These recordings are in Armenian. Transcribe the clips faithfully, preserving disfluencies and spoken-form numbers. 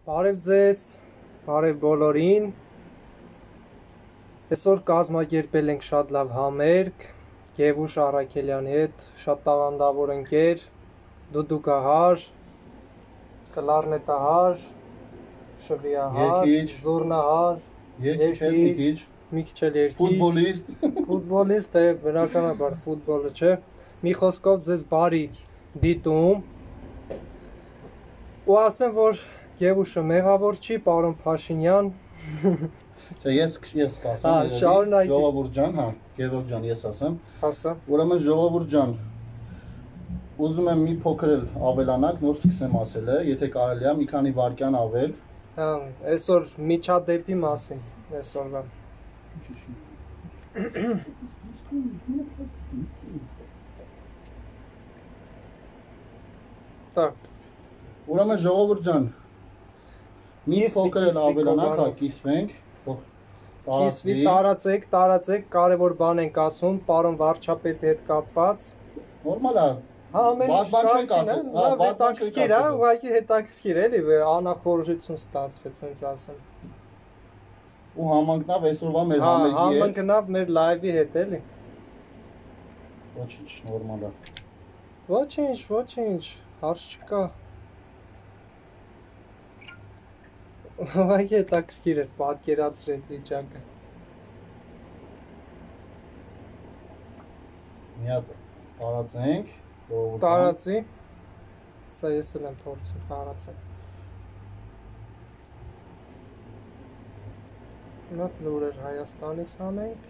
Բարև ձեզ, բարև բոլորին։ Այսօր կազմակերպել ենք շատ լավ համերգ Գևուշ Առաքելյանի հետ, շատ տաղանդավոր ընկեր, դուդուկահար, կլարնետահար, շվիահար, զուռնահար, երկիչ, մի քիչ էլ երկիչ, ֆուտբոլիստ, ֆուտբոլիստ է, բնականաբար ֆուտբոլը չէ։ Մի խոսքով ձեզ բարի դիտում։ Ու ասեմ, որ Գևուշը մեղավոր չի, պարոն Փաշինյան։ Ես ես կասեմ, ժողովուրդ ջան, հա, Գևորգ ջան, ես ասեմ։ Ասա։ Ուրեմն ժողովուրդ ջան, ուզում եմ մի փոքր էլ ավելանանք, նոր սկսեմ ասել է, եթե կարելի է մի քանի վայրկյան ավել։ Հա, այսօր միջադեպի մասին, այսօրվա։ Так։ Ուրեմն ժողովուրդ ջան, մի փոքր էլ ավելանանք, հա, կիսվենք, Կիսվի, տարածեք, տարածեք, կարևոր բան ենք ասում, պարոն վարչապետի հետ կապված։ Նորմալ է։ Հա, ամեն ինչ կարգին է, հետաքրքիր է, ուղղակի հետաքրքիր էլի, անախորժություն ստացվեց, հենց ասեմ։ Ու համընկնավ այսօրվա մեր համերգի հետ։ Համընկնավ մեր լայվի հետ էլի։ Ոչինչ, նորմալ է։ Ոչինչ, ոչինչ, հարց չկա։ Ուղղակի հետաքրքիր էր պատկերացրել այդ վիճակը։ Մի հատ տարածենք, տարածի։ Սա ես էլ եմ փորձում տարածել։ Մոտ լուրեր Հայաստանից հանենք։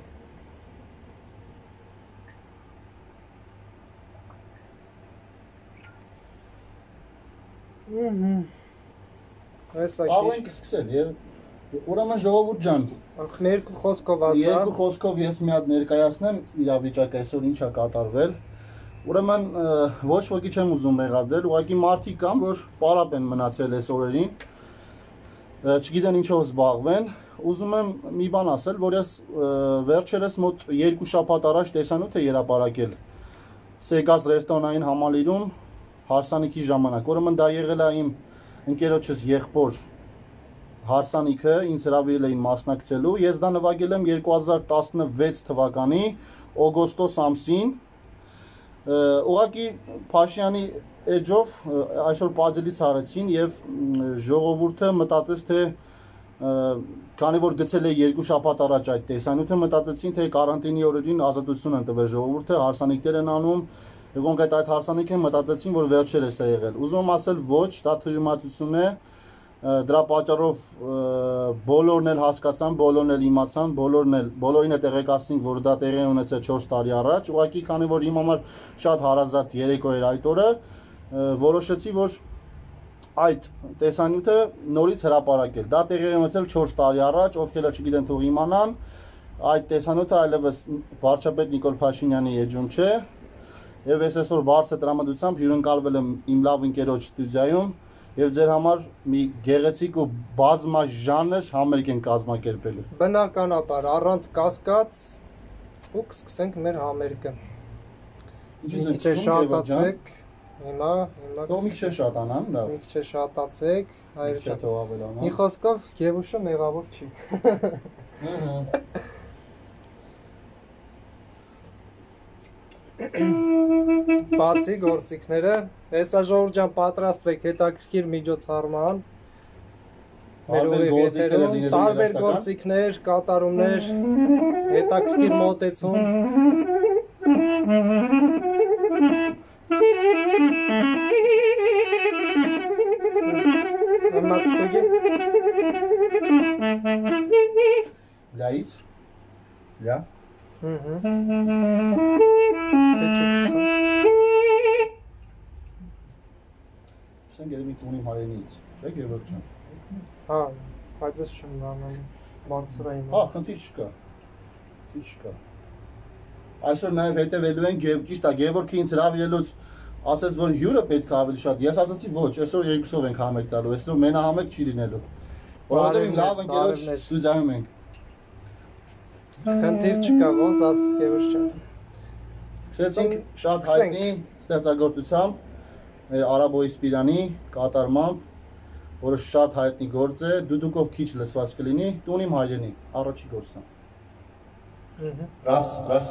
Ահա Կարող ենք սկսել եւ ուրեմն ժողովուրդ ջան, երկու խոսքով ասա։ Երկու խոսքով ես մի հատ ներկայացնեմ իրավիճակը այսօր ինչա կատարվել։ Ուրեմն ոչ ոքի չեմ ուզում մեղադրել, ուղղակի մարդիկ կան, որ պարապ են մնացել այս օրերին, չգիտեն ինչով զբաղվեն։ Ուզում եմ մի բան ասել, որ ես վերջերս մոտ երկու շաբաթ առաջ տեսանյութ է հրապարակել Սեգաս ռեստորանային համալիրում հարսանիքի ժամանակ։ Ուրեմն դա եղել է իմ ընկերոջս եղբոր հարսանիքը, ինձ հրավիրել էին մասնակցելու, ես դա նվագել եմ երկու հազար տասնվեց թվականի օգոստոս ամսին, ուղղակի Փաշյանի էջով այսօր պատժելից արեցին եւ ժողովուրդը մտածեց, թե քանի որ գցել է երկու շաբաթ առաջ այդ տեսանյութը, մտածեցին, թե կարանտինի օրերին ազատություն են տվել ժողովուրդը, հարսանիքներ են անում, Եվ կոնկրետ այդ հարսանիքը մտածեցին, որ վերջերս է եղել։ Ուզում եմ ասել ոչ, դա թյուրիմացություն է, դրա պատճառով բոլորն էլ հասկացան, բոլորն էլ իմացան, բոլորն էլ բոլորին է տեղեկացնենք, որ դա տեղի է ունեցել չորս տարի առաջ, ուղղակի քանի որ իմ համար շատ հարազատ երեկո էր այդ օրը, որոշեցի, որ այդ տեսանյութը նորից հրապարակել։ Դա տեղի է ունեցել չորս տարի առաջ, ովքեր չգիտեն թող իմանան, այդ տեսանյութը այլևս վարչապետ Նիկոլ Փաշինյանի էջում չէ։ Եվ ես այսօր բարձր տրամադրությամբ հյուրընկալվել եմ իմ լավ ընկերոջ ստուդիայում եւ ձեր համար մի գեղեցիկ ու բազմաժանր համերգ են կազմակերպելու։ Բնականաբար, առանց կասկած ու կսկսենք մեր համերգը։ Մի քիչ շատացեք, հիմա, հիմա Թող մի քիչ շատանան, լավ։ Մի քիչ շատացեք, հայր ջան։ Թող ավելանա։ Մի խոսքով Գևուշը մեղավոր չի։ Ահա։ Բացի գործիքները, հեսա ժողովուրդ ջան պատրաստվեք հետաքրքիր միջոցառման։ Տարբեր գործիքներ, կատարումներ, հետաքրքիր մոտեցում։ Ամացտուգի։ Լայից։ Լա։ Սեն գերմի տունիմ հայենից, չէ Գևորգ ջան։ Հա, բայց ես չեմ դառնում բարձրային։ Հա, խնդիր չկա։ Խնդիր չկա։ Այսօր նաև հետևելու են ճիշտ է, Գևորգը ինձ հրավիրելուց ասեց, որ հյուրը պետք է ավելի շատ։ Ես ասացի ոչ, այսօր երկուսով ենք համերգ տալու, այսօր մենահամերգ չի լինելու։ Որովհետև իմ լավ ընկերոջ ստուդիայում ենք։ Խնդիր չկա, ոնց ասես Գևորգ ջան։ Սկսեցինք շատ հայտնի ստեղծագործությամբ Արաբոյի Սպիրանի կատարմամբ որը շատ հայտնի գործ է, դուդուկով քիչ լսված կլինի, տուն իմ հայրենի, առաջի գործն է։ Раз, раз։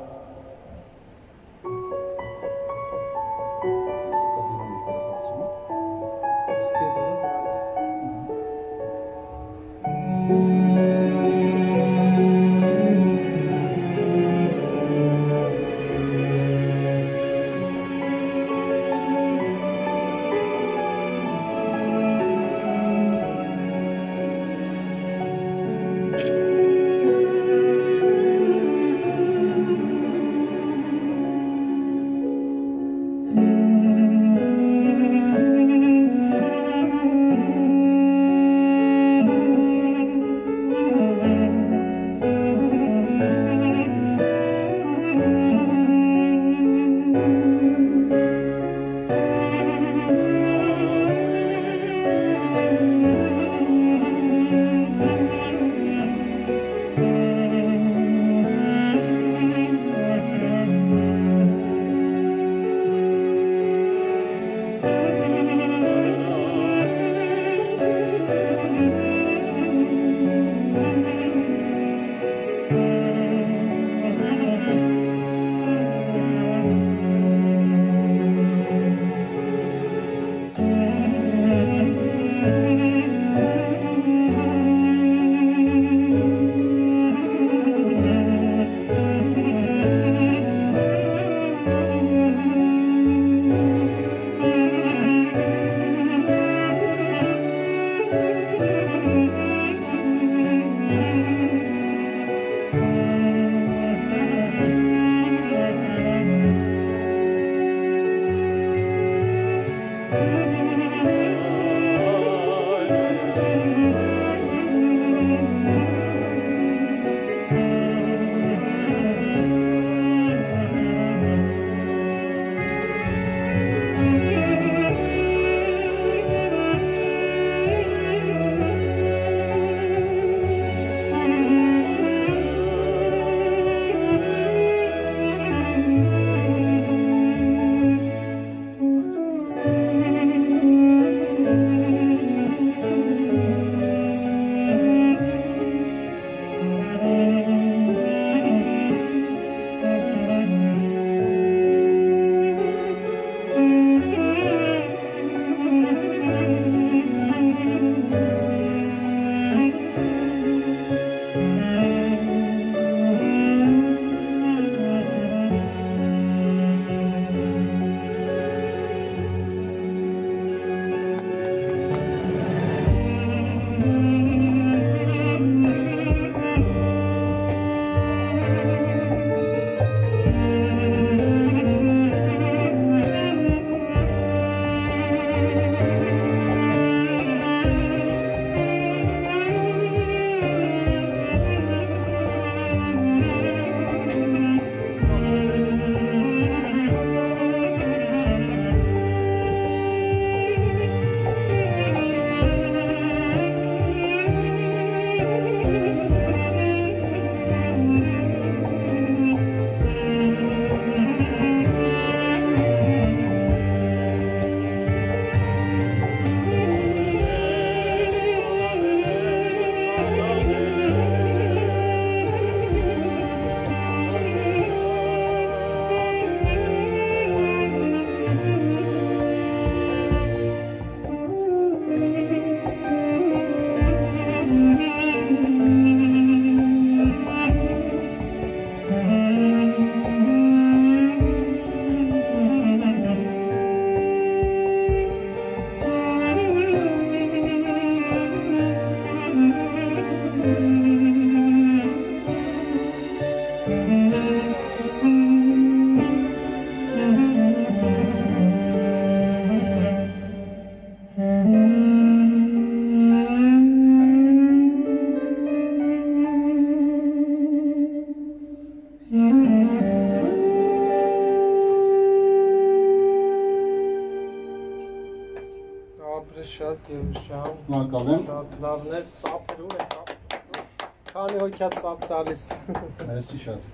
Շատ Եվուշյան, Շնորհակալ եմ։ շատ լավներ, ծափեր ու է ծափ։ Քանի հոգյա ծափ տալիս։ Մերսի շատ։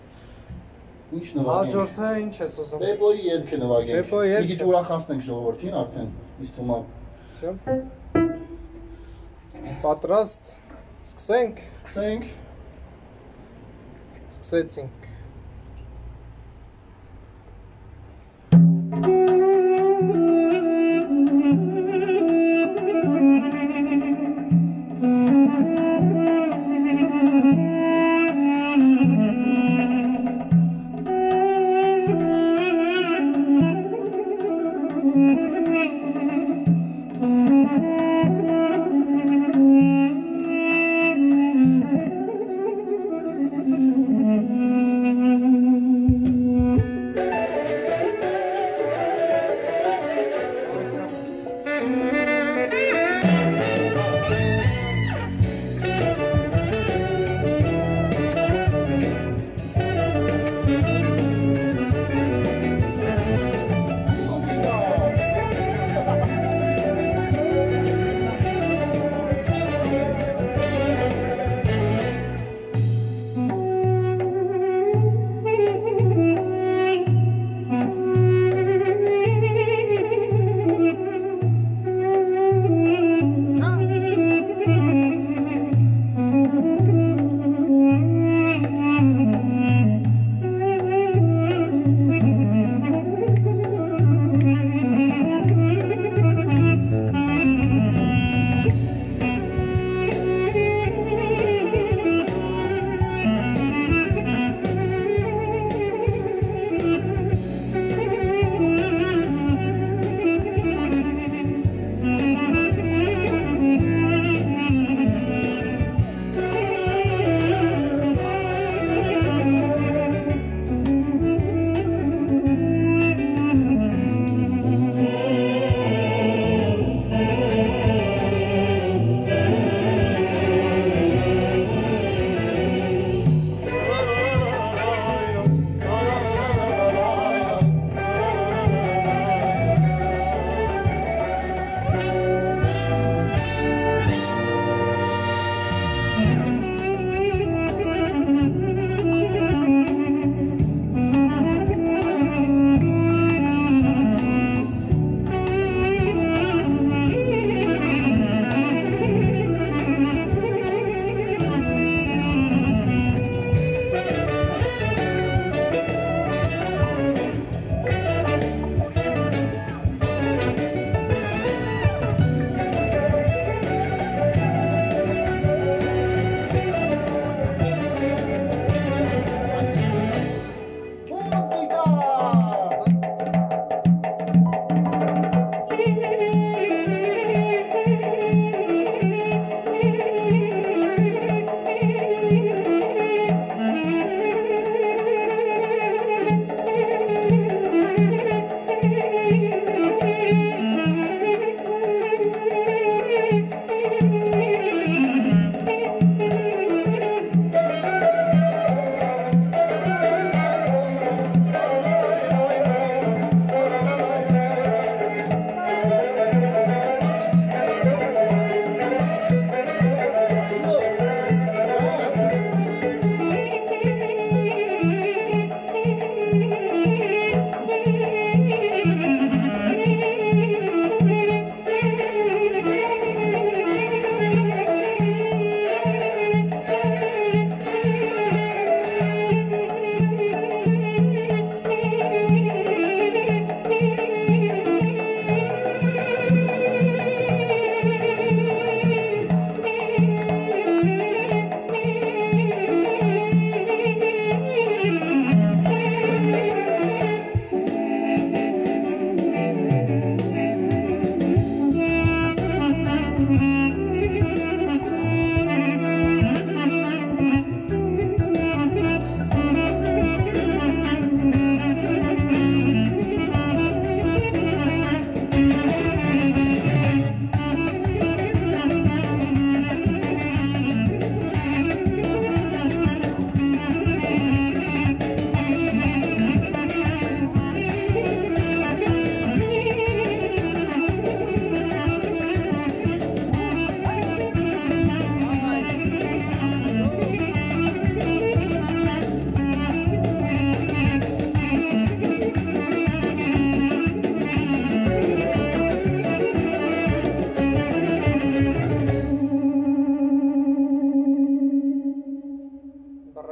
Ինչ նվագենք։ Հաջորդը ինչ ես ուզում։ Բեբոյի երգը նվագենք։ Բեբոյի երգը։ Մի քիչ ուրախացնենք ժողովրդին արդեն։ Իսկ հիմա Всё։ Պատրաստ։ Սկսենք։ Սկսենք։ Սկսեցինք։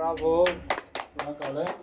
Բրավո։ Շնորհակալ եմ։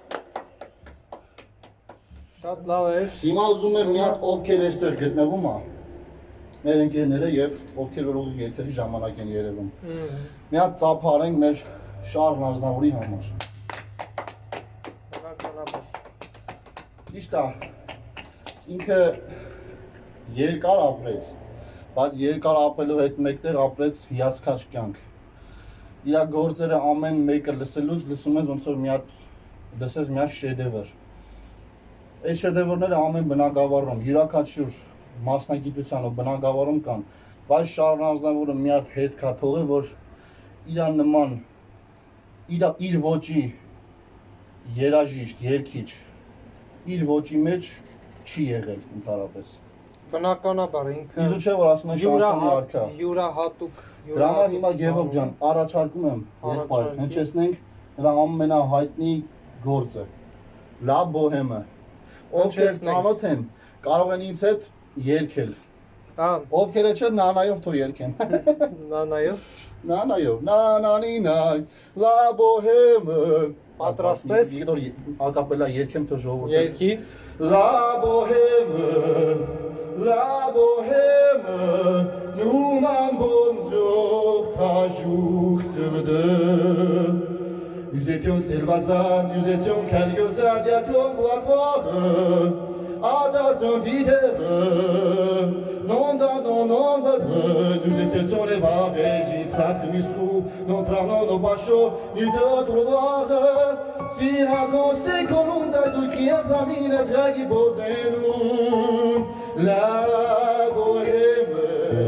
Շատ լավ էր։ Հիմա ուզում եմ մի հատ ովքեր էստեղ գտնվում է։ Մեր ընկերները եւ ովքեր որ ուղիղ եթերի ժամանակ են երևում։ Մի հատ ծափարենք մեր Շարլ Ազնավուրի համար։ Բնականաբար։ Ճիշտ է։ Ինքը երկար ապրեց, բայց երկար ապրելու հետ մեկտեղ ապրեց հիասքանչ կյանք։ Իր գործերը ամեն մեկը լսելուց լսում ես ոնց որ մի հատ լսես մի հատ շեդևր։ Այդ շեդևրները ամեն բնակավարում, յուրաքանչյուր մասնագիտության ու բնակավարում կան, բայց Շարլ Ազնավուրը մի հատ հետ կա թողել, որ իր նման իր իր ոճի երաժիշտ, երգիչ իր ոճի մեջ չի եղել ընդհանրապես։ Բնականաբար ինքը Իզու չէ որ ասում են շանսոնի արքա։ Յուրահատուկ Դրա համար հիմա Գևորգ ջան, առաջարկում եմ եղբայր, հնչեցնենք նրա ամենահայտնի գործը՝ Լա Բոհեմը։ Ովքեր ծանոթ են, կարող են ինձ հետ երգել։ Հա, Ովքեր չէ, նանայով թող երգեն։ նանայով։ Նանայով, նանանինայ, Լա Բոհեմը։ Պատրաստ ես։ Գիտոր ակապելա երգեմ թող ժողովուրդը։ Երգի։ La Bohème, la Bohème, nous m'en bonjour, jour sur deux. Nous étions Sylvazan, nous étions quelques adiatons platoires, à dans un leader, non dans non non nous étions les barres, j'ai traité miscou, non prenons nos bachos, ni de trottoirs. Si raconte con un dato che è famiglia tra i bosenu la bohème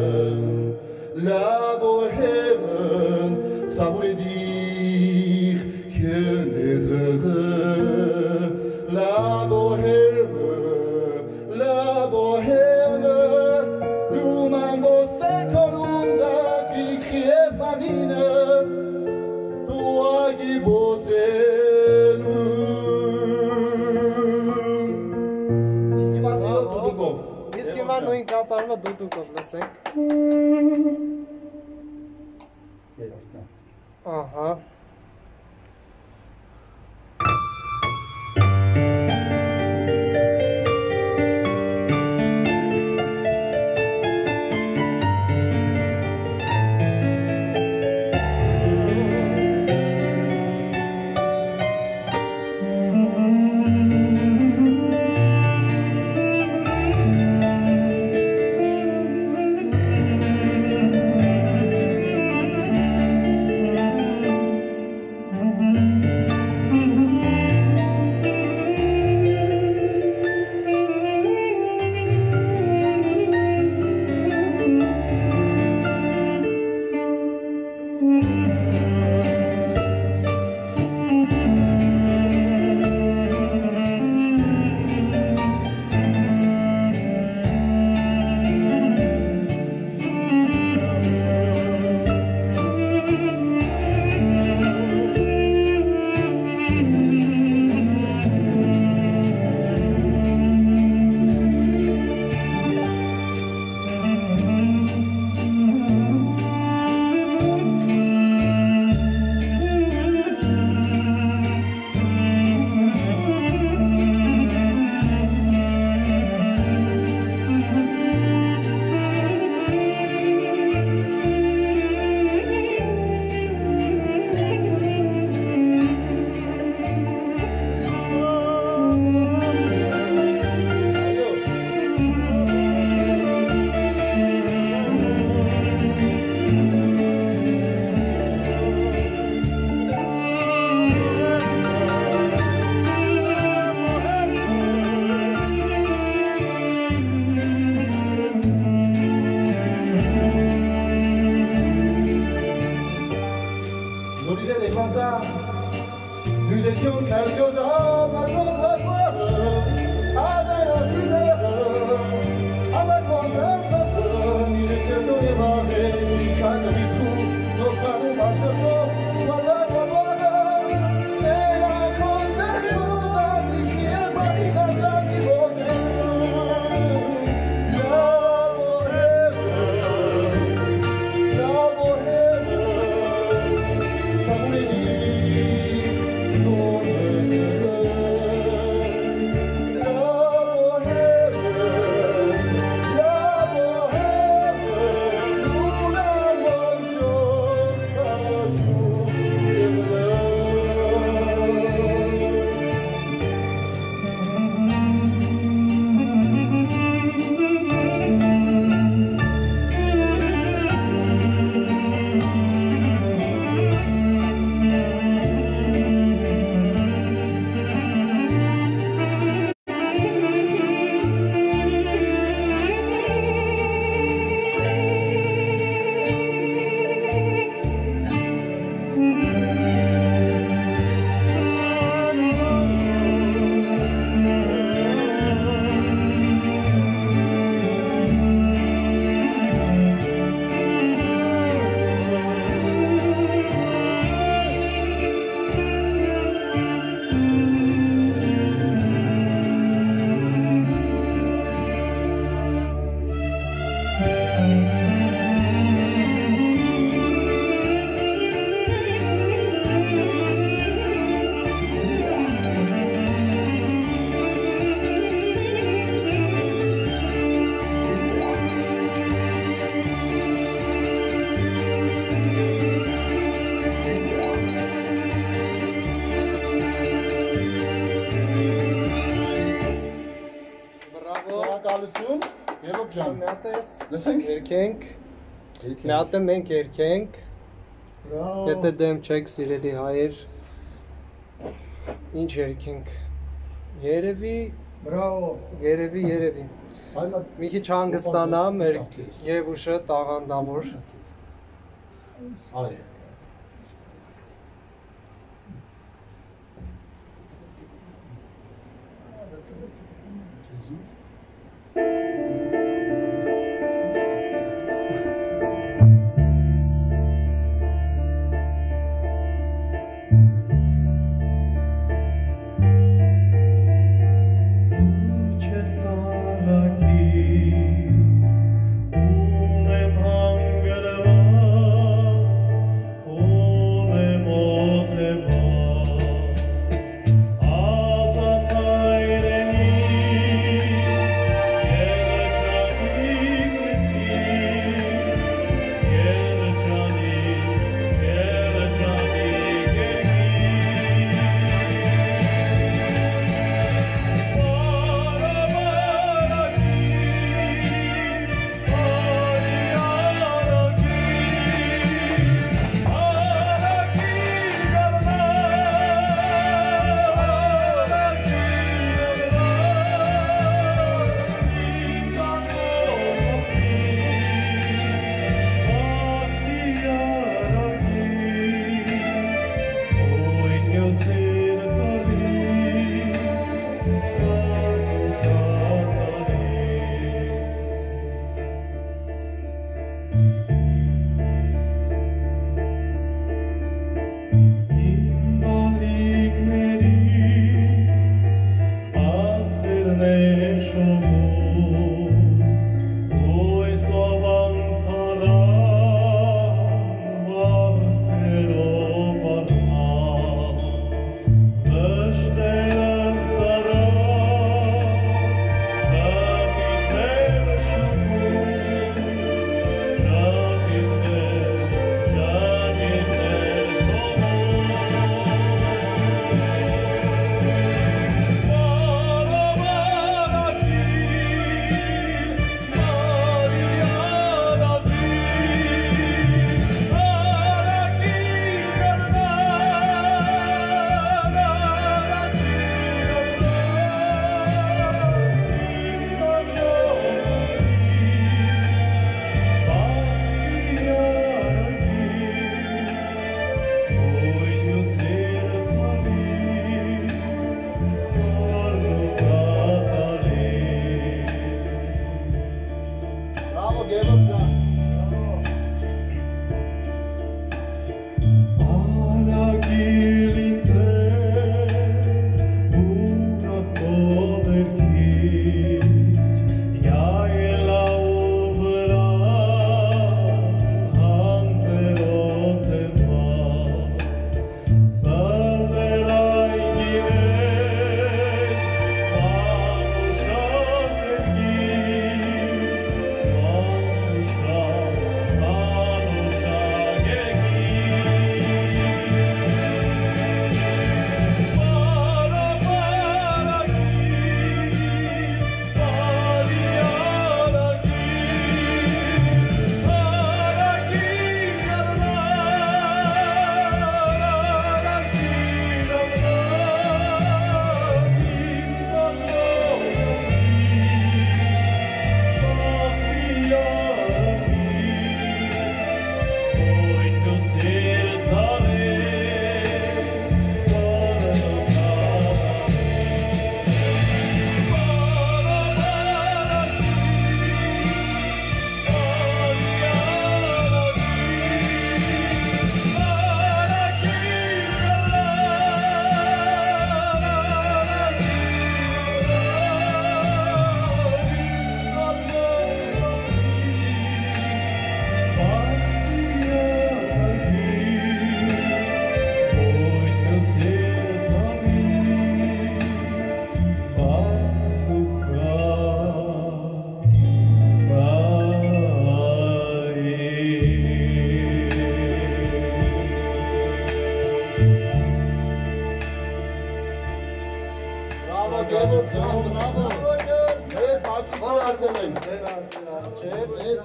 la bohème ça voulait dire que d'être la bohème la bohème nous m'avons con un dato qui è famiglia toi qui bosenu Իսկ հիմա նույն կատարումը դուդուկով լսենք։ Երևի։ Ահա։ Nous étions quelques hommes à notre soir, à la ciudad, à la conversación, nous étions sur les marées, si chaque discours, nos canons marchent chaud, voilà, voilà, c'est la concession, qui est Paris, la qui pose la bohème, la bohème, ça voulait dire ես։ Լսենք։ Երկենք։ Երկենք։ Մի հատ էլ մենք երկենք։ Բրավո։ Եթե դեմ չեք սիրելի հայեր։ Ինչ երկենք։ Երևի, Բրավո։ երևի, երևի։ Այլա Մի քիչ հանգստանա մեր Եվուշը տաղանդավոր։ արի։ Azat ayreni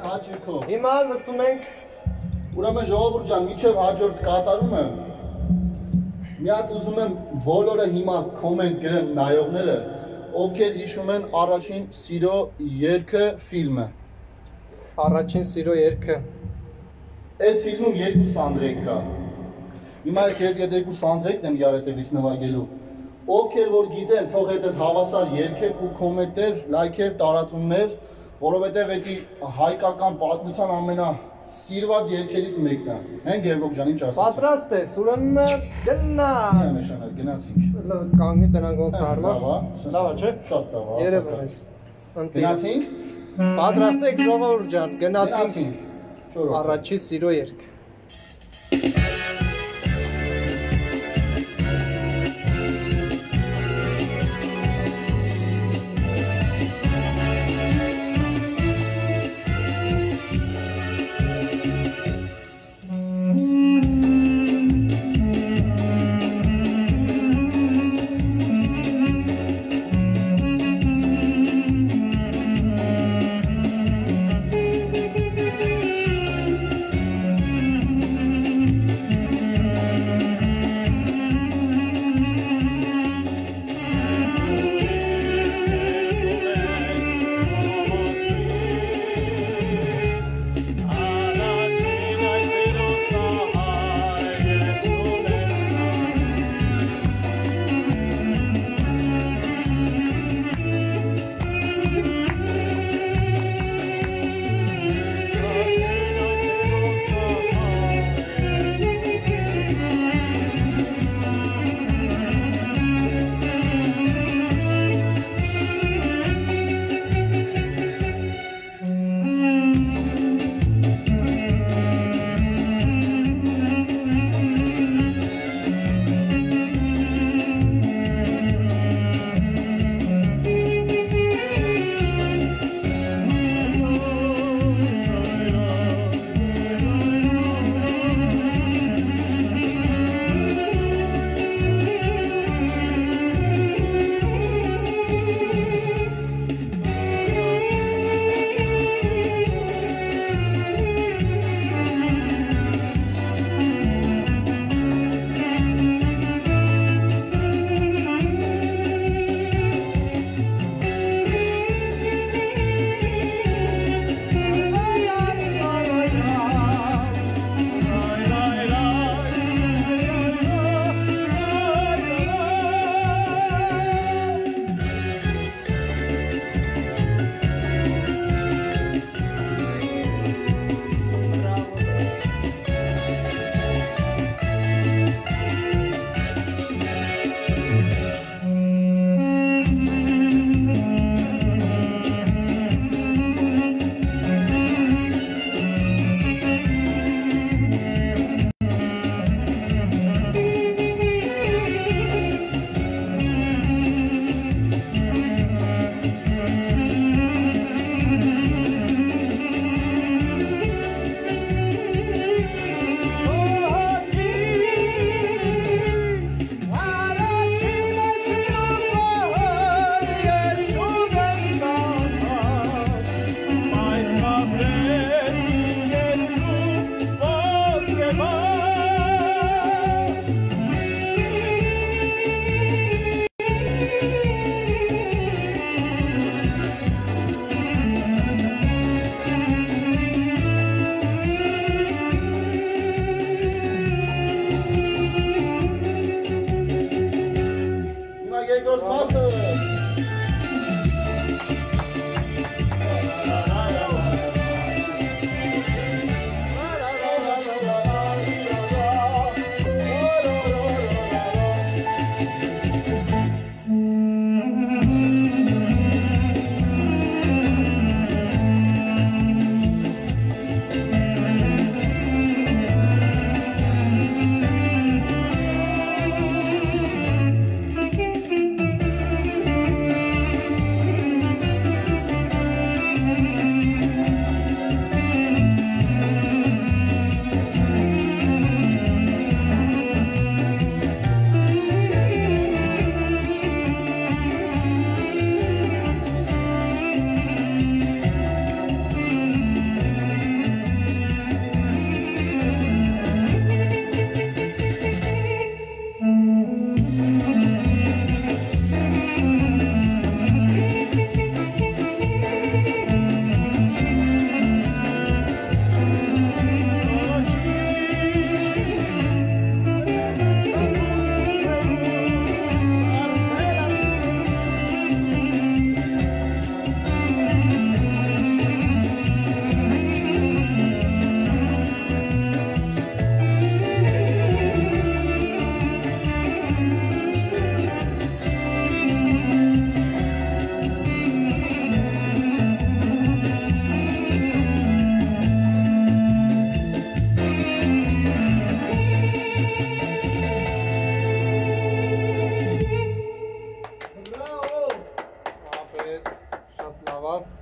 հաճույքով։ Հիմա լսում ենք Ուրեմն ժողովուրդ ջան, միջև հաջորդ կատարումը մի հատ ուզում եմ բոլորը հիմա կոմենտ գրեն նայողները, ովքեր հիշում են առաջին սիրո երգը ֆիլմը։ առաջին սիրո երգը։ Այդ ֆիլմում երկու սանդղակ կա։ Հիմա ես երկու սանդղակն եմ յարետելիս նվագելու։ Ովքեր որ գիտեն, թող այդպես հավասար երգեր ու կոմենտներ, լայքեր, տարածումներ, որովհետև էդի հայկական պատմության ամենա սիրված երգերից մեկն է։ Հեն Գևորգ ջան, ինչ ասես։ Պատրաստ ես, ուրեմն գնաց։ Նշանակ գնացինք։ Կանգնի տնանք ոնց արվա։ Լավ է։ Լավ է, չէ՞։ Շատ լավ է։ Երևում ես։ Գնացինք։ Պատրաստ եք ժողովուրդ ջան, գնացինք Գնացինք։ Չորրորդ։ առաջի սիրո երգ։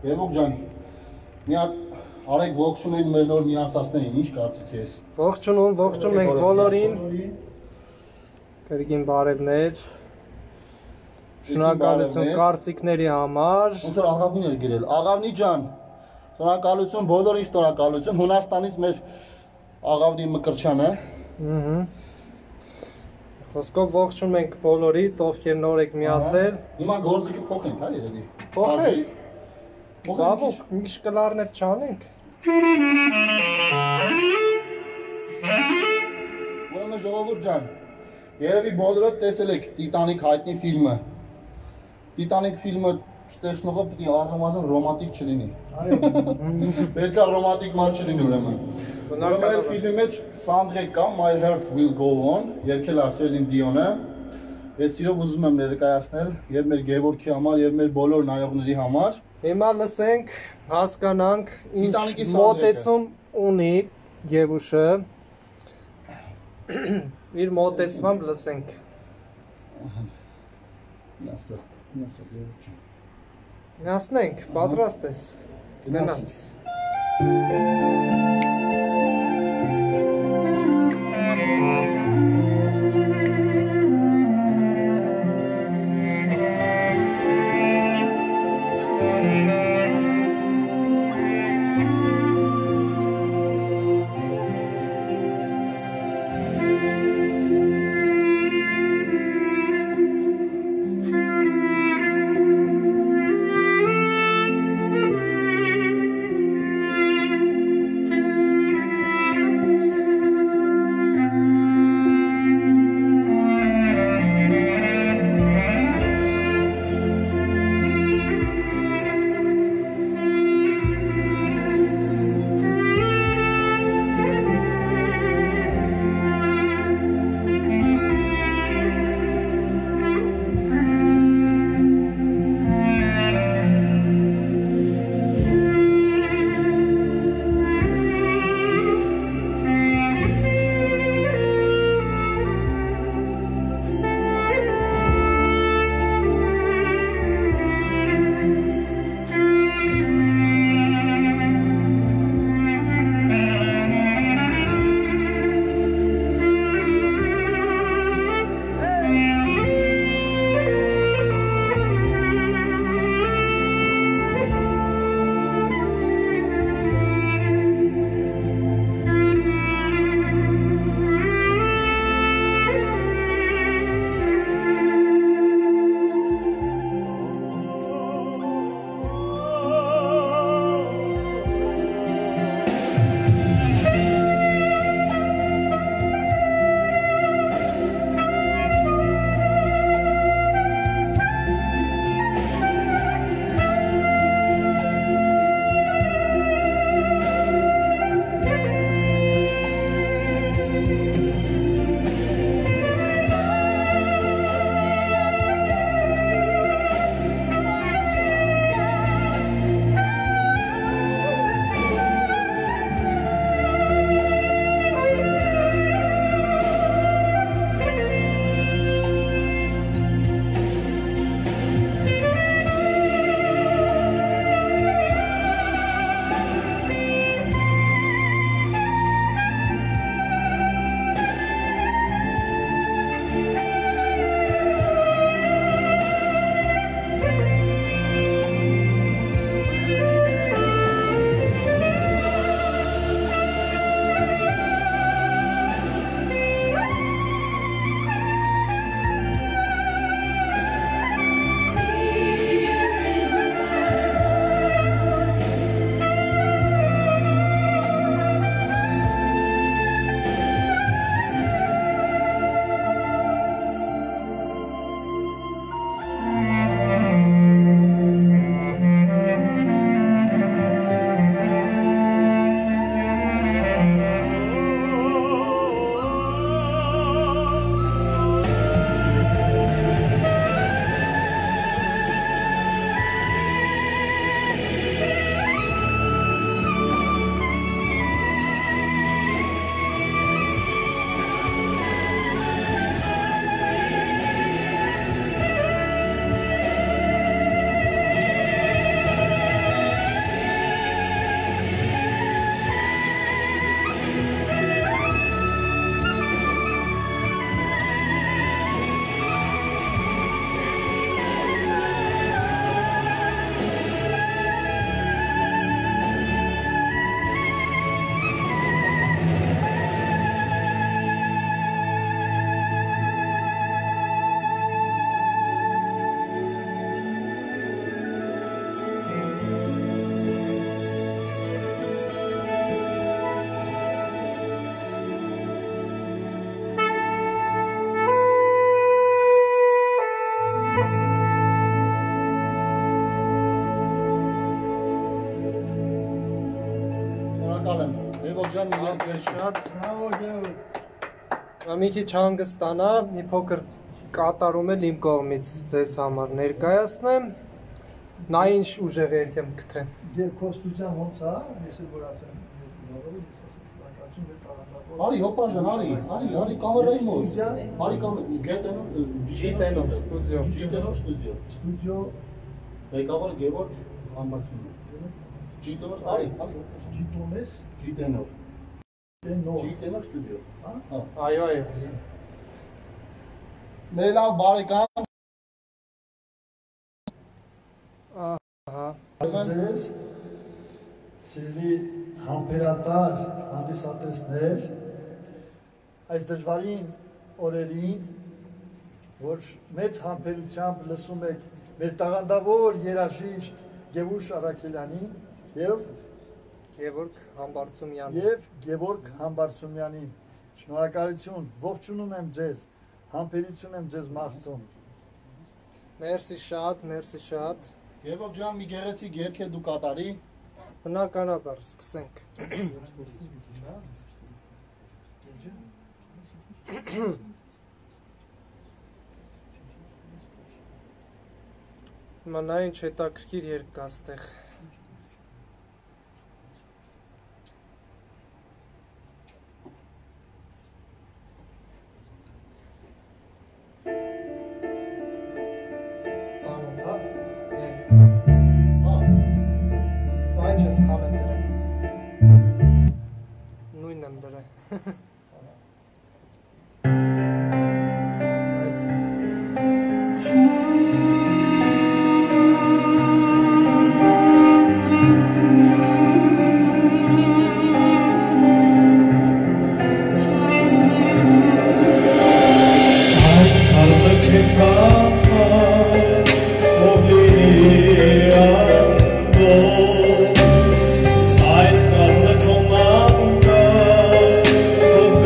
Գևորգ ջան, մի հատ արեք ողջունենք մեր նոր միացածներին, ինչ կարծիք ես։ Ողջունում, ողջունում ենք բոլորին։ Կրկին բարևներ։ Շնորհակալություն կարծիքների համար։ Ոնց որ աղավնի էր գրել։ Աղավնի ջան, շնորհակալություն բոլորին, շնորհակալություն Հունաստանից մեր աղավնի Մկրչյանը։ Ահա։ Խոսքով ողջունում ենք բոլորիդ, ովքեր նոր եք միացել։ Հիմա գործիքը փոխենք, հա երևի։ Փոխես։ Բավոս, մի շկլարներ չանենք։ Ուրեմն ժողովուրդ ջան, երևի բոլորը տեսել եք Տիտանիկ հայտնի ֆիլմը։ Տիտանիկ ֆիլմը չտեսնողը պիտի առնվազն ռոմանտիկ չլինի։ Պետք է ռոմանտիկ մար չլինի ուրեմն։ Ուրեմն այդ ֆիլմի մեջ Սանդրե կա, My Heart Will Go On, երգել է Սելին Դիոնը։ Ես սիրով ուզում եմ ներկայացնել եւ մեր Գևորգի համար եւ մեր բոլոր նայողների համար։ Հիմա լսենք, հասկանանք ինչ մոտեցում ունի Գևուշը։ Իր մոտեցմամբ լսենք։ Նասը, նասը Գևորգ։ Միացնենք, պատրաստ ես։ Գնաց։ Մերսի շատ։ Bravo Գևորգ։ Մի քիչ հանգստանա, մի փոքր կատարում էլ իմ կողմից ձեզ համար ներկայացնեմ։ Նա ինչ ուժեղ երգեմ գթե։ Դեր կոստուզյան ոնց է, ես էլ որ ասեմ, նորովի ես ասեմ շնորհակալություն դեր տաղանդավոր։ Արի հոպաժան, արի, արի, արի կամերայի մոտ։ Արի կամեր, գետենոր, Ջիտենով ստուդիո։ Ջիտենոր ստուդիո։ Ստուդիո Ղեկավար Գևորգ Համբարձումյան։ Ջիտենոր, արի, արի։ Ջիտոնես, Ջիտենոր։ Տենոր։ Ջիտենոր ստուդիո։ Հա։ Այո, այո։ Մեր լավ բարեկամ Ահա։ Ձեզ սիրելի համբերատար հանդիսատեսներ, այս դժվարին օրերին, որ մեծ համբերությամբ լսում եք մեր տաղանդավոր երաժիշտ Գևուշ Արաքելյանին եւ Գևորգ Համբարձումյան։ եւ Գևորգ Համբարձումյանին շնորհակալություն, ողջունում եմ ձեզ, համբերություն եմ ձեզ մաղթում։ Մերսի շատ, մերսի շատ։ Գևորգ ջան, մի գեղեցիկ երգ է դու կատարի։ Բնականաբար, սկսենք։ Մանա ինչ հետաքրքիր երգ կա ստեղ։ Ծանոթ, հա։ Հա։ Այդ չես խալ եմ դրել։ Նույնն եմ դրել։ Այս Այս կառնը կոմանքած, ով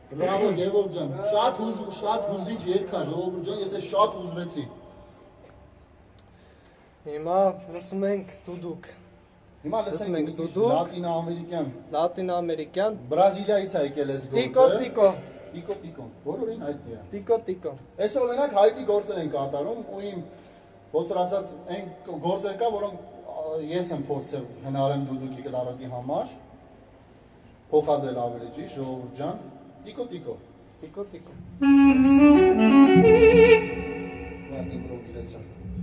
Բրավո Գևորգ ջան, շատ հուզ շատ հուզիչ երգ է ժողովուրդ ջան, ես շատ հուզվեցի։ Հիմա լսում ենք դուդուկ։ Հիմա լսենք մի քիչ լատինա-ամերիկյան։ Լատինա-ամերիկյան Բրազիլիայից է եկել այս գործը։ Տիկո տիկո։ Տիկո տիկո։ Բոլորին հայտնի է։ Տիկո տիկո։ Այսօր մենակ հայտի գործեր են կատարում ու իմ ոնց որ ասած այն գործեր կա, որոնք ես եմ փորձել հնարեմ դուդուկի կլարատի համար։ Փոխադրել ավելի ճիշտ ժողովուրդ ջան։ Տիկո տիկո։ Տիկո տիկո։ Նա իմպրովիզացիա։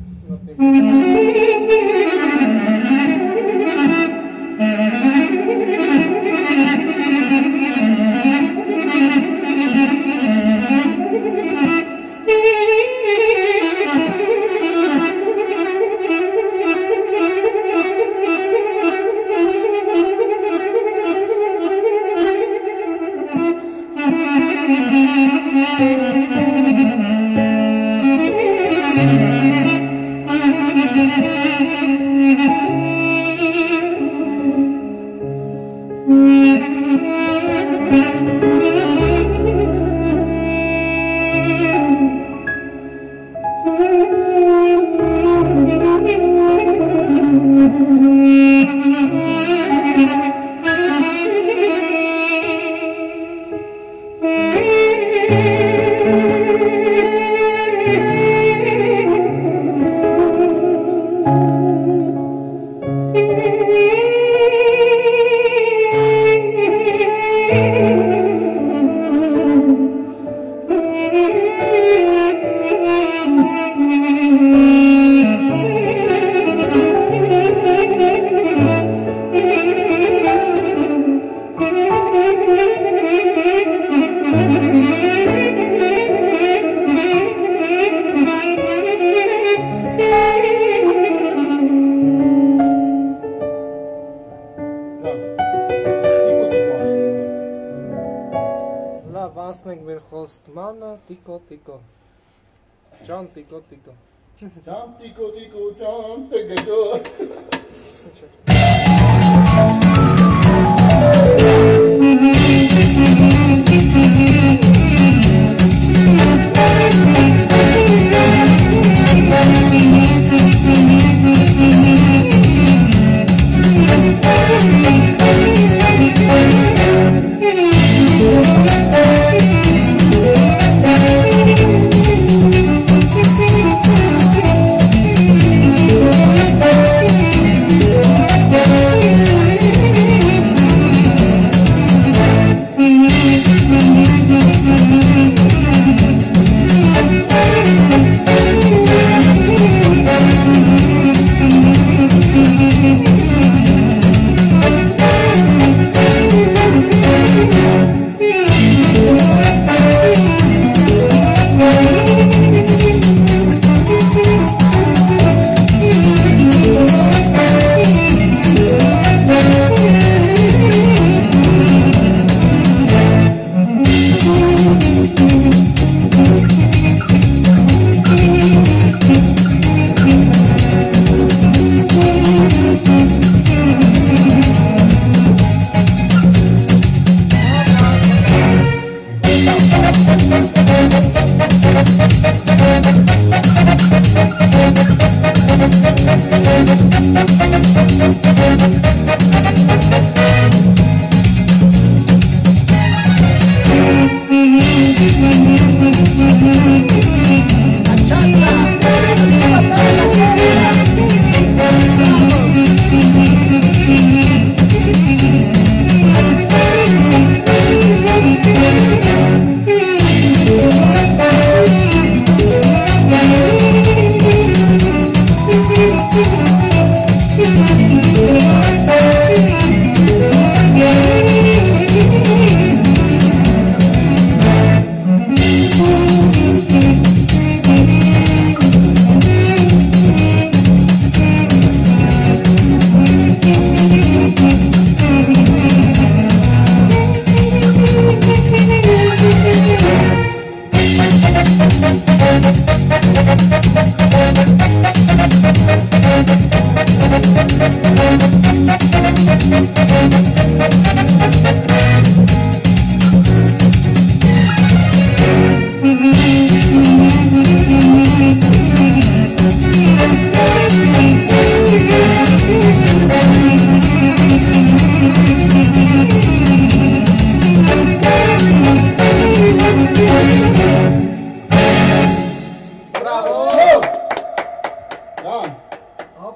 Անցնենք մեր խոստմանը, տիկո տիկո։ Ջան տիկո տիկո։ Ջան տիկո տիկո, ջան տիկո։ Սնչեր։ Thank you.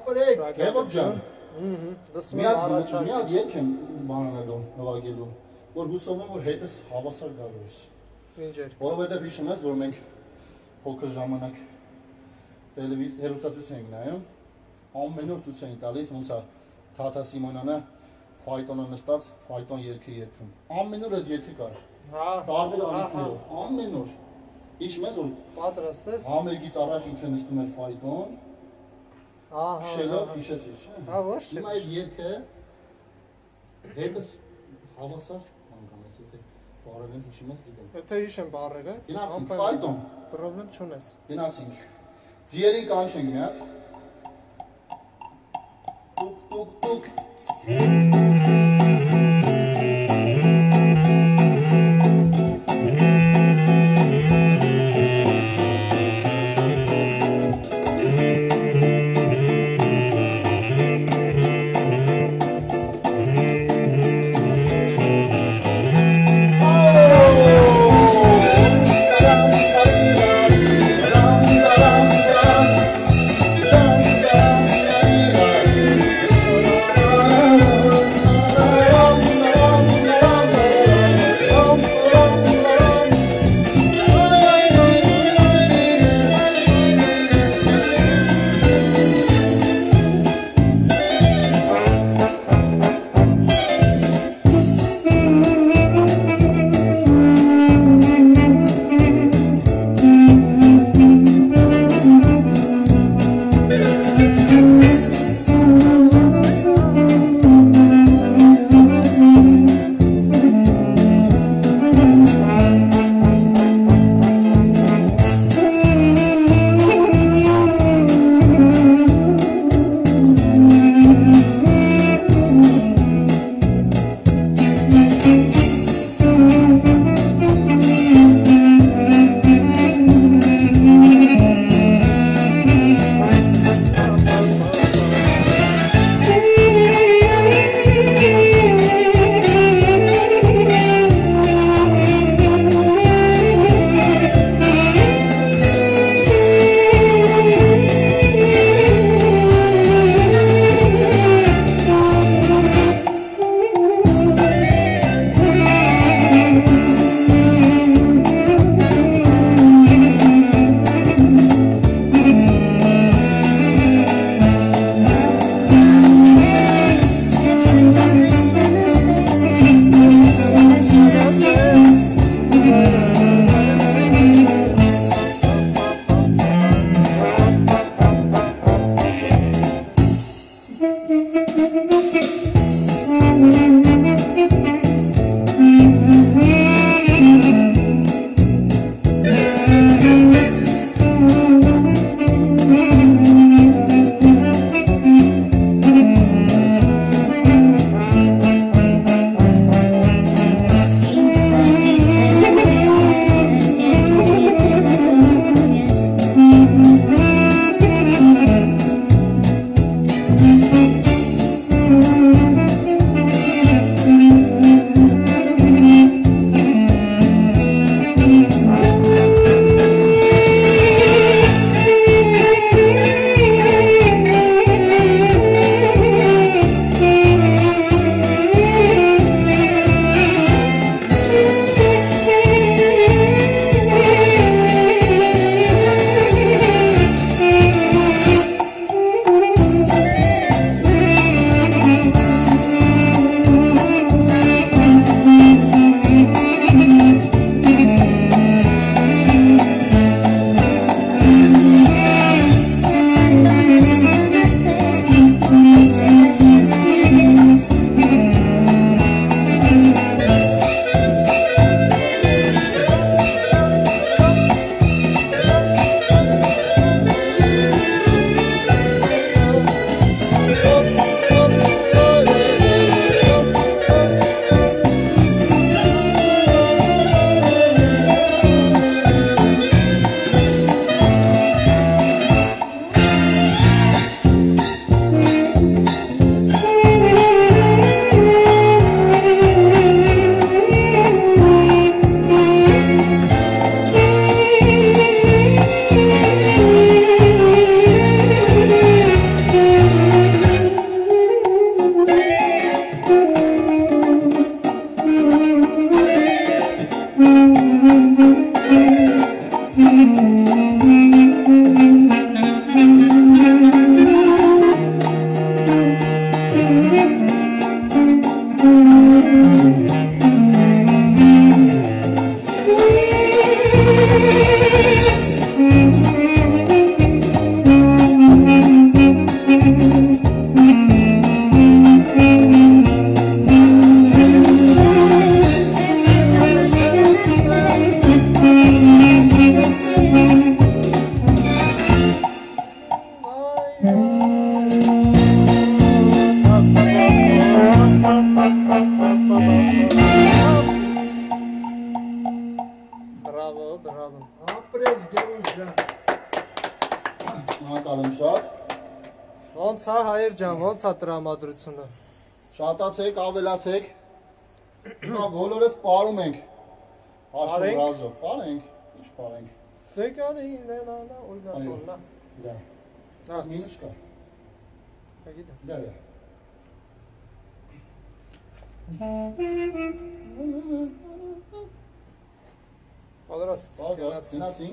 ապրեք։ Գևորգ ջան, Ահա, դասում մի եմ հատ մի առաջարկը։ հատ երգ եմ բանալու, նվագելու, որ հուսով եմ որ հետս հավասար գալու ես։ Ինչ էր։ Որովհետև հիշում ես, որ մենք փոքր ժամանակ տելևիզ հեռուստացույց ենք նայում, ամեն օր ցույց են տալիս ոնց է Թաթա Սիմոնյանը ֆայտոնը նստած ֆայտոն երգը երգում։ Ամեն օր այդ երգը կար։ Հա, Տարբեր ահա, անիքներով, ամեն օր։ Հիշում ես որ պատրաստ ես։ համերգից առաջ ինքը նստում էր ֆայտոն, Ահա։ շելով հիշեցի, չէ՞։ Հա, ոչ չէ։ Հիմա այդ երգը հետս հավասար անգամ եթե բարելեն հիշում ես գիտեմ։ Եթե հիշեմ բառերը, Գնացինք ֆայտոն, պրոբլեմ չունես։ գնացինք։ Ձիերի կանչենք մի հատ։ Տուկ տուկ տուկ։ հայեր ջան, ո՞նց է տրամադրությունը։ Շատացեք, ավելացեք։ Հիմա բոլորս պարում ենք։ Հաշու ռազով, պարենք, ինչ պարենք։ Դե կարի, նա, նա, օրինակ, դա։ Դա մինուս կա։ Կագիտեմ։ Դա է։ Պատրաստ։ Պատրաստ, գնացինք։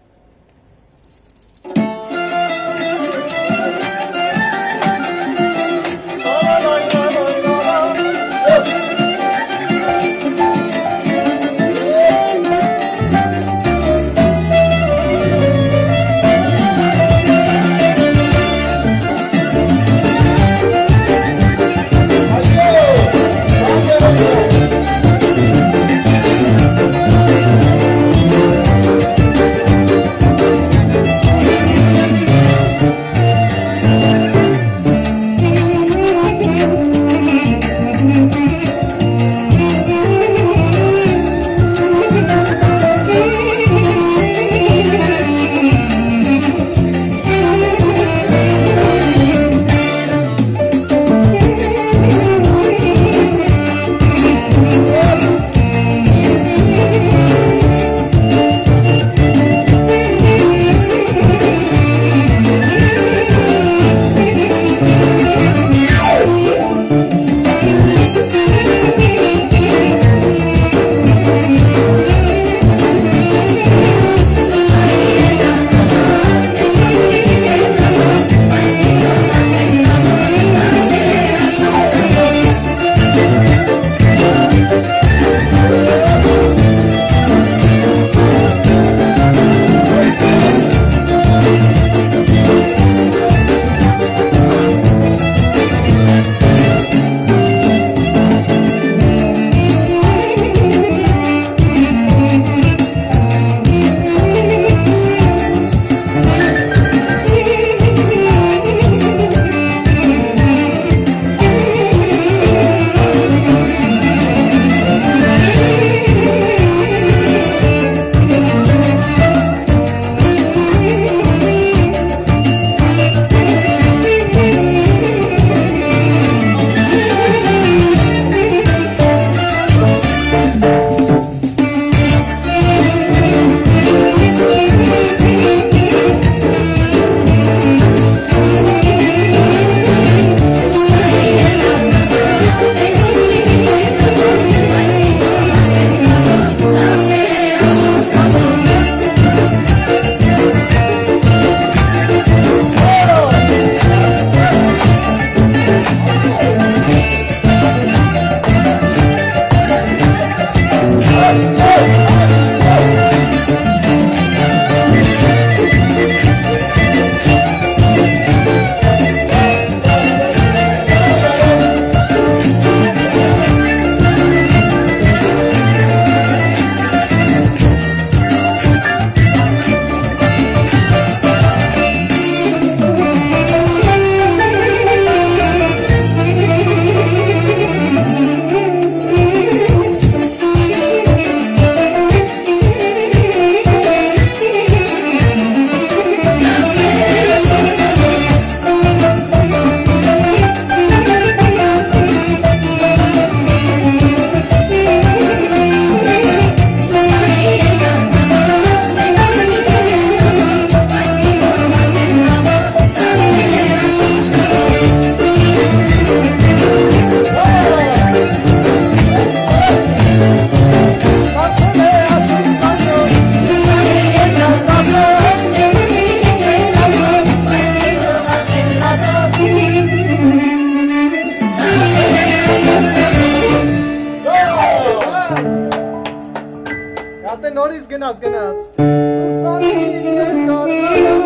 նորից գնաց գնաց դուրսանի երկարները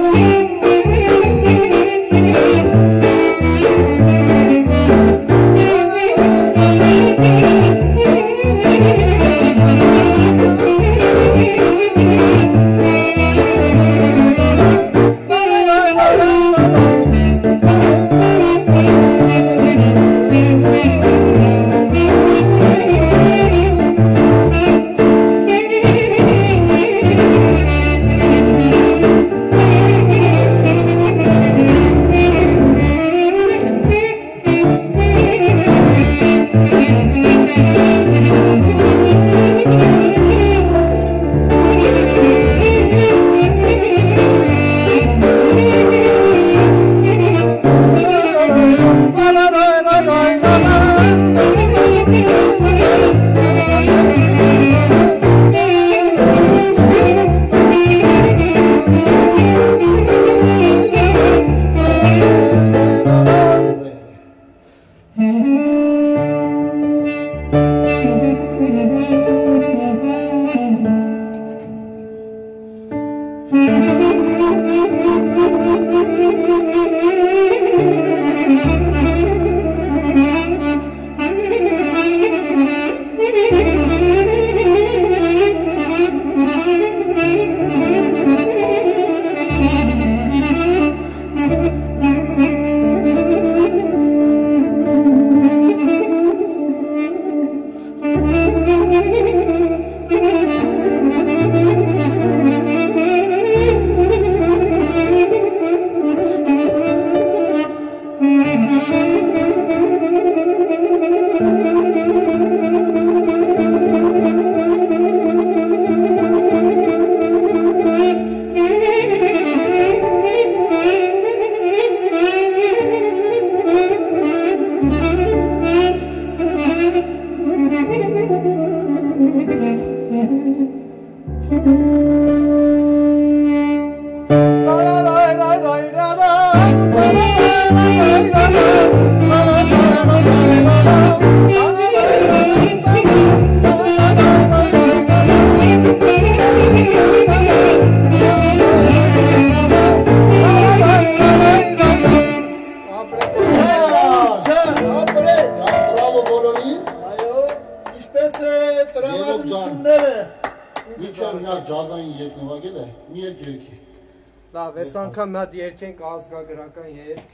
Լավ, այս անգամ մի հատ երգենք ազգագրական երգ։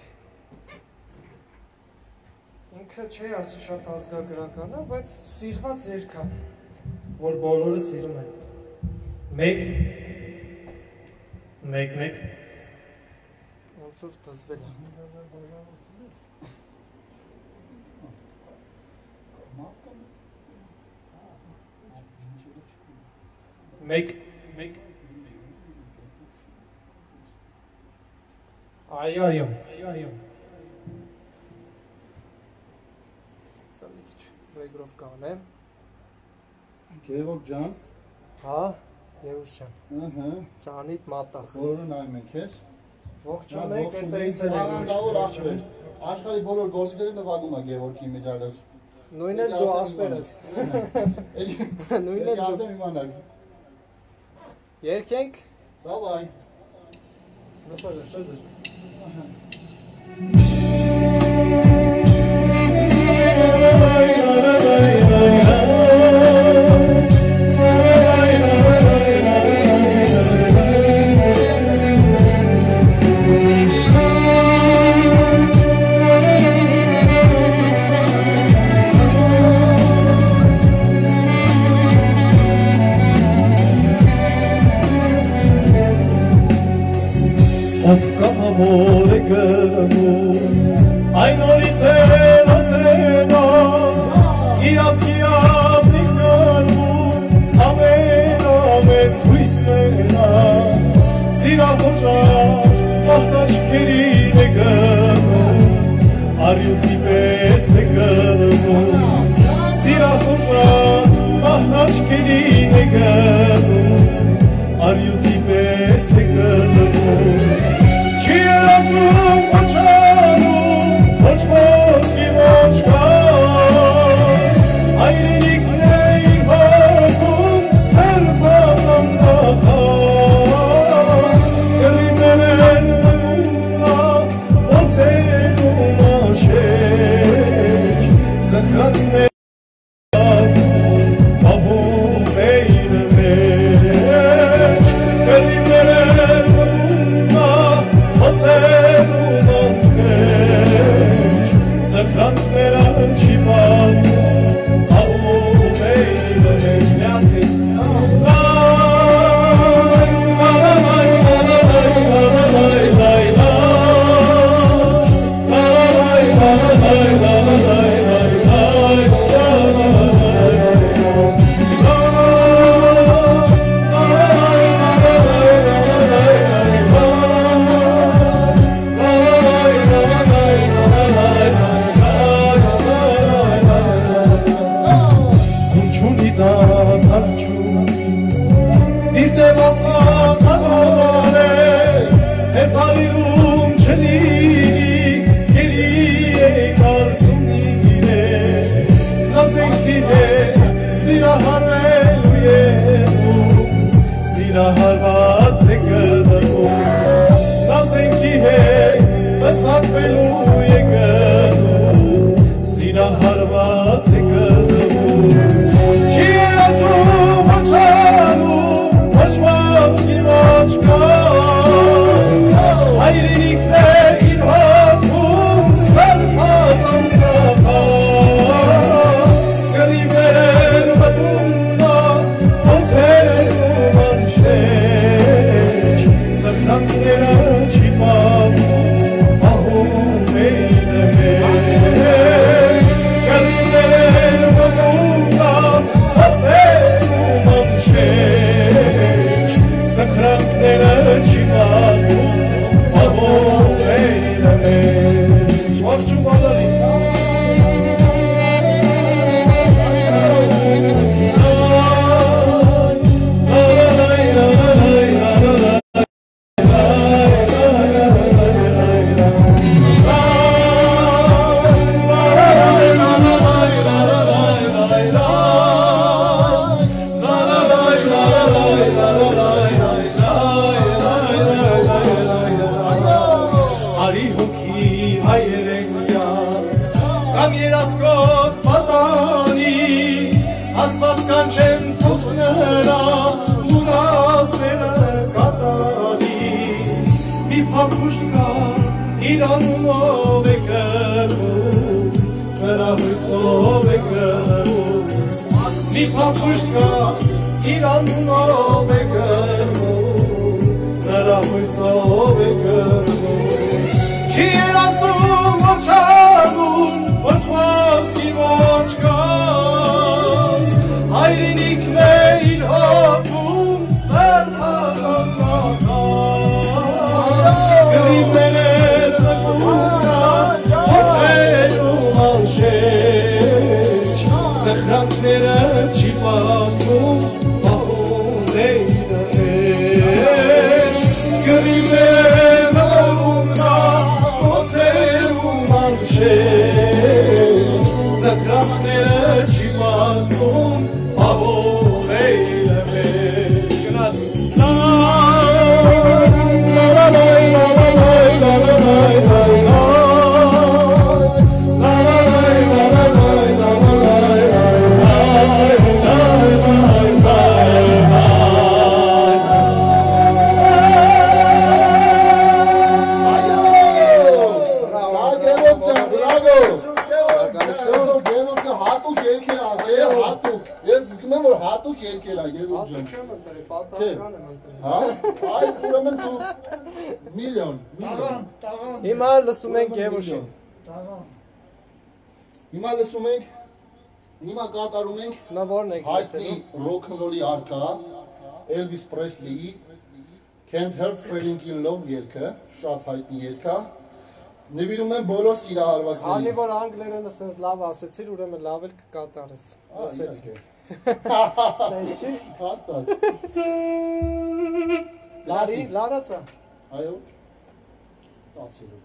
Ինքը չի ասի շատ ազգագրական է, բայց սիրված երգ է, որ բոլորը սիրում են։ Մեկ, մեկ, մեկ, ոնց որ դզվել է։ Մեկ, մեկ, այո, այո, այո։ Սա մի քիչ ռեգրով կանեմ։ Գևորգ ջան։ Հա, Եվուս ջան։ Ահա։ Ջանիդ մատախ։ Բոլորը նայում են քեզ։ Ողջունեք, դա ինձ էլ աղանդավոր աղբեր։ Աշխարհի բոլոր գործիչները նվագում է Գևորգի մեջալով։ Նույնն էլ դու աղբեր ես։ Նույնն էլ դու իմանալ։ Երգենք։ Давай. Լսել ես, շեզ ես։ Of կամավոր է կրվում, այն օրից էլ ասենա, իր ազգի ազնիվ կրվում, ամեն ամեց հույսներնա, զիրախոշար մահկաչքերին է կրվում, արյուծի պես է կրվում, զիրախոշար մահկաչքերին է կրվում, արյուծի պես է կրվում, Չի երազում ոչանում, ոչ ոսկի ոչ կան, հայրենիքն է իր հագում, սերբազան նախան, կրիմներ են մնումնա, ոցերում աշեջ, զխրանն է ահում էին մեջ, կրիմներ են մնումնա, ոցերում աշեջ, զխրանները չի պատում, ահում էին մեջ, լյասի, Կամ երասկոտ պատանի ասված կանչեմ թողնրա ուրասերը կատարի մի փափուշտ կա իրանունով է կրում նրա հույսով է կրում մի փափուշտ կա իրանունով է կրում նրա հույսով է կրում չի երասում ոչ հանում ոչ մասկի ոչ կած հայրինիքն է իր հապում սերտազան նախած գրիվներ էր նկունկա հոցերում անշեջ սխրանքները չի պատմում պահում էինը էջ գրիվներ էր նկունկա հոցերում անշեջ սխրանքները չի պատմում պահում էինը էջ գնաց Հատուկ երկեր ա Գևորգ ջան։ Չեմ ընտրի, պատահական եմ ընտրի։ Հա? Այ ուրեմն դու միլիոն, Տաղան, տաղան, Հիմա լսում ենք Գևորգին։ տաղան։ Հիմա լսում ենք, հիմա կատարում ենք Նա որն եք հայտնի լսելու։ ռոքնրոլի արկա Elvis Presley-ի Can't Help Falling in Love երգը, շատ հայտնի երգ ա։ Նվիրում եմ բոլոր Քանի սիրահարվածներին։ որ անգլերենը sense լավ ասեցիր, ուրեմն լավ էլ կկատարես։ Լսեցի։ Տեսի։ Հաստատ։ Լարի, լարացա։ Այո։ Ասելով։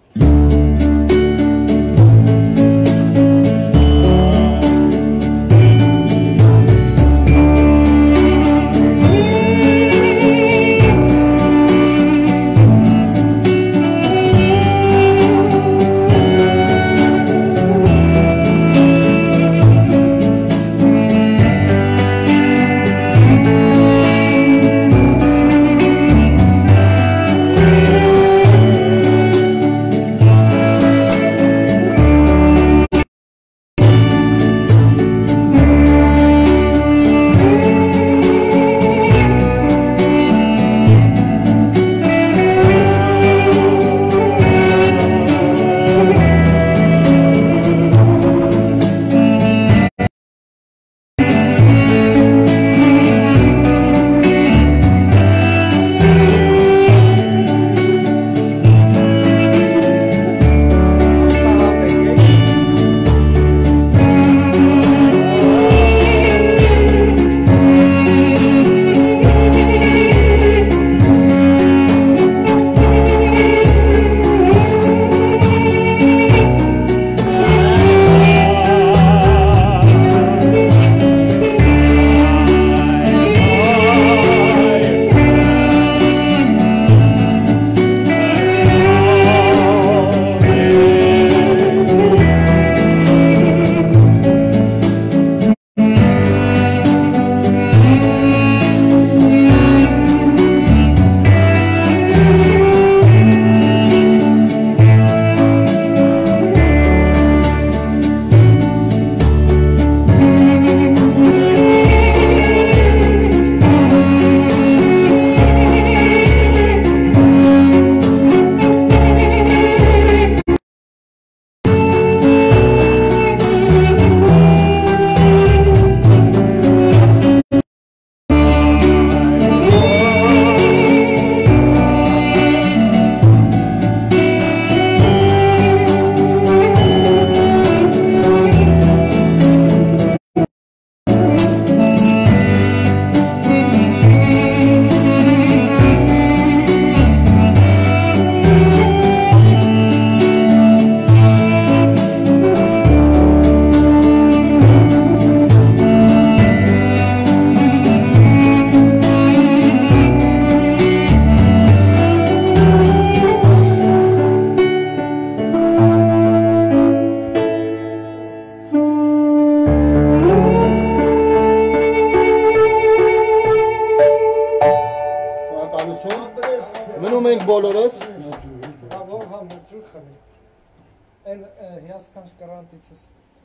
Գարանտիցս։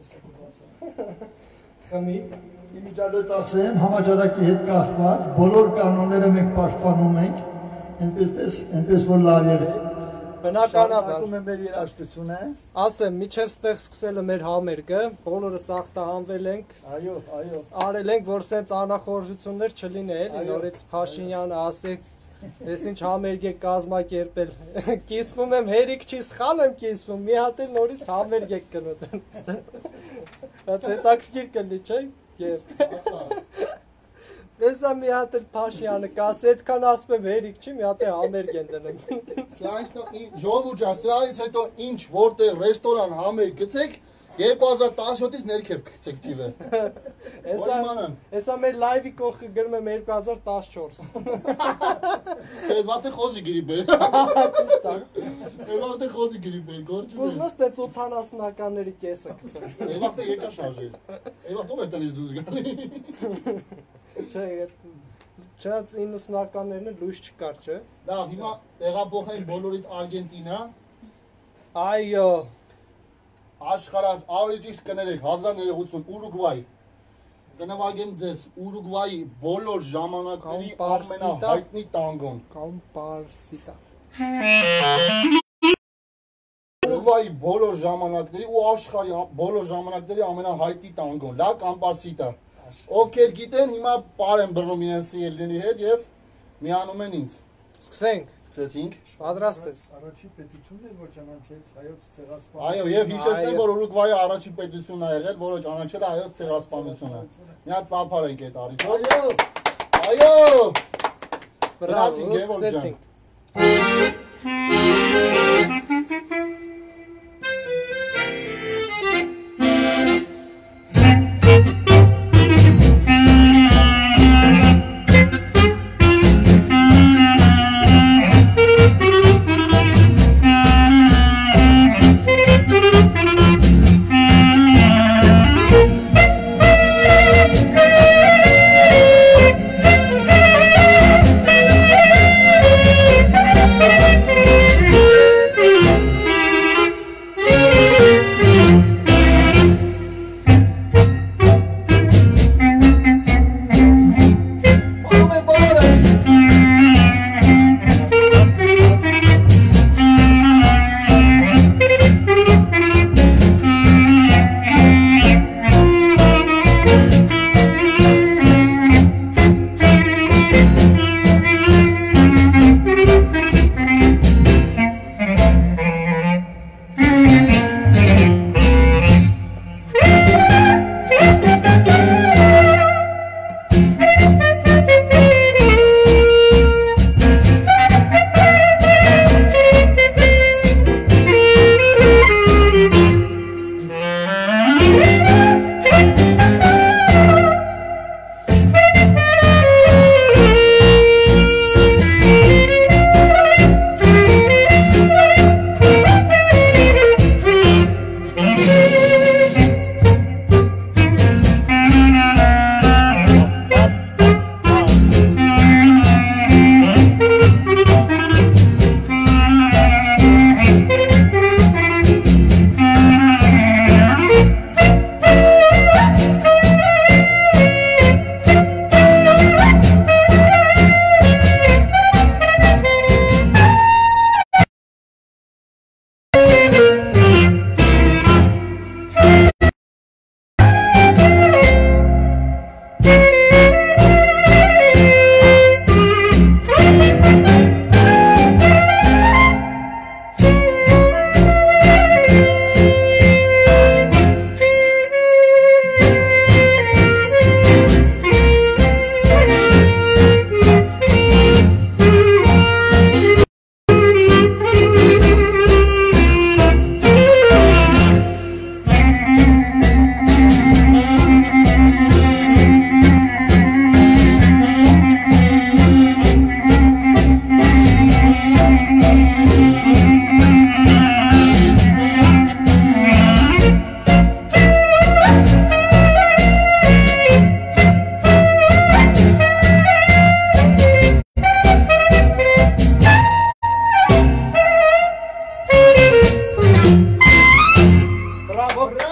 Խմի։ Իմիջիալոց ասեմ, համաճարակի հետ կախված բոլոր կանոնները մենք պաշտպանում ենք, այնպես այնպես որ լավ եղեք։ Բնականաբար։ Շարունակում եմ մեր երաժշտությունը։ Ասեմ, միջև ստեղ սկսել մեր համերգը, բոլորս ախտահանվել ենք, Այո, այո։ արել ենք, որ սենց անախորժություններ չլինի, էլի, Այո։ նորից Փաշինյանը ասի, ես ինչ համերգ եք կազմակերպել, կիսվում եմ, հերիք չի սխալ եմ կիսվում, մի հատ էլ նորից համերգ եք կնոտեն։ Բայց հետաքրքիր կլի, չէ՞, և։ Ես մի հատ էլ Փաշյանը կասի, այդքան ասում եմ հերիք չի, մի հատ էլ համերգ են դնում։ Ժողովուրդ ջան, սրանից հետո ինչ որտեղ ռեստորան համեր գցեք, երկու հազար տասնյոթից ներքև գցեք թիվը։ Հեսա մեր լայվի կողքը գրում եմ երկու հազար տասնչորս։ Այդ վաղտե խոզի գիրի բեր։ Այդ վաղտե խոզի գիրի բեր, գործում է։ Կուզնաս տեց ութանասնականների կեսը գցեմ։ Այդ վաղտե եկա շարժել։ Այդ վաղտ ով է տնից դուրս գալի։ Չէ, չած իննսնականներն էլ լույս չկար, չէ։ Լավ, հիմա տեղափոխենք բոլորիդ Արգենտինա, Այո, աշխարհած ավելի ճիշտ կներեք հազար ներողություն Ուրուգվայ։ Կնվագեմ ձեզ Ուրուգվայի բոլոր ժամանակների ամենահայտնի տանգոն։ Կոմպարսիտա։ Ուրուգվայի բոլոր ժամանակների ու աշխարհի բոլոր ժամանակների ամենահայտնի տանգոն, Լա Կամպարսիտա։ Ովքեր գիտեն, հիմա պար են բռնում իրենց սիրելիների հետ եւ միանում են ինձ։ Սկսենք։ Սկսեցինք։ Պատրաստ ես։ Առաջի պետությունն է, որ ճանաչեց հայոց ցեղասպան։ Այո, եւ հիշեցնեմ, որ Ուրուգվայի առաջի պետությունն ա եղել, որը ճանաչել է հայոց ցեղասպանությունը։ Մի հատ ծափար ենք այդ առիթով։ Այո։ Այո։ Բրավո, Գնացինք, Գևորգ ջան։ սկսեցինք։ Thank you.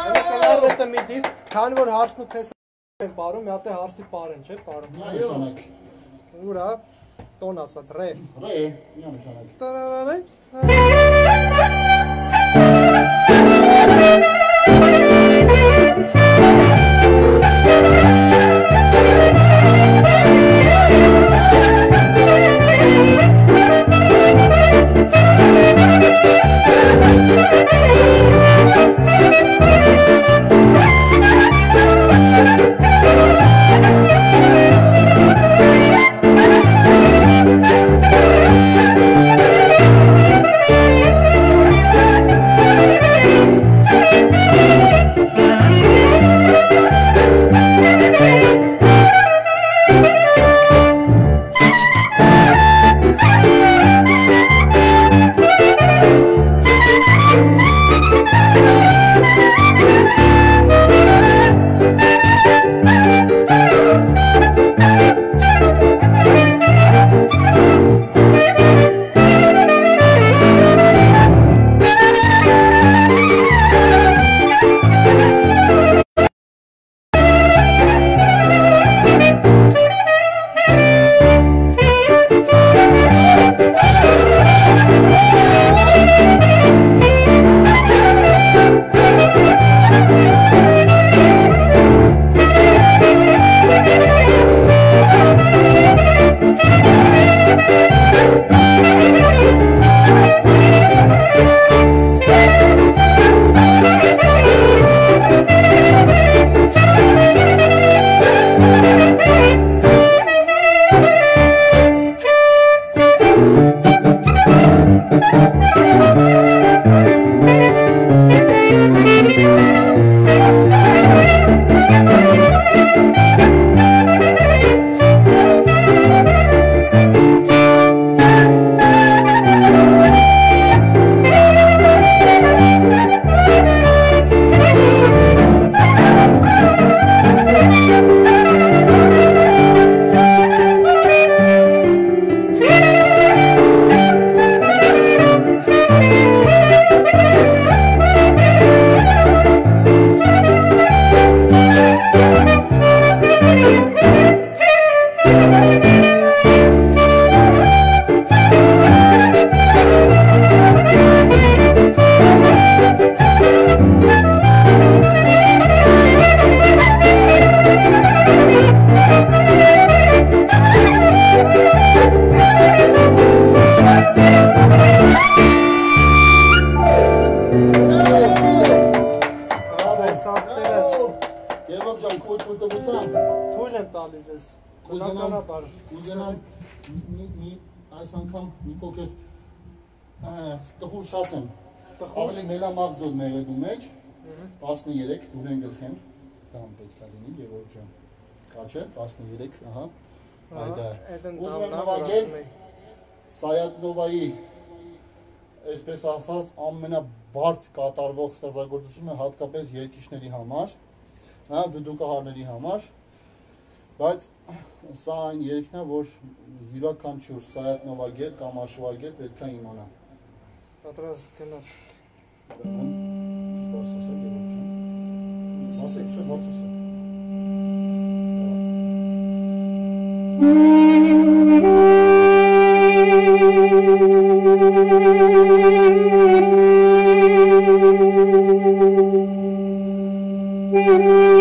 Ելեկներդ մի դիր, քանի որ հարցն ու թեսը են բարում, մի հատ է հարցի բարեն, չէ, բարում։ Մի նշանակ։ Ուրա, տոն ասա, ռե։ Ռե, մի նշանակ։ Տարարարե։ Թույլ եմ տալիս ես։ Բնականաբար։ Կուզենամ մի այս անգամ մի փոքր տխուր շասեմ։ Ավելի մելամաղձոտ մեղեդու մեջ տասներեք դուրեն գլխեն։ Դամ պետք է լինի Գևորգ ջան։ Կաչե տասներեք, ահա։ Այդա։ Ուզում եմ նվագել Սայաթնովայի այսպես ասած ամենաբարդ կատարվող ստեղծագործությունը հատկապես երգիչների համար, հա, դուդուկահարների համար, բայց սա այն երգն է, որ յուրաքանչյուր Սայաթնովագետ կամ աշվագետ պետք է իմանա։ Պատրաստ գնաց։ Ասա Գևորգ ջան։ Ասա, ասա։ Thank you.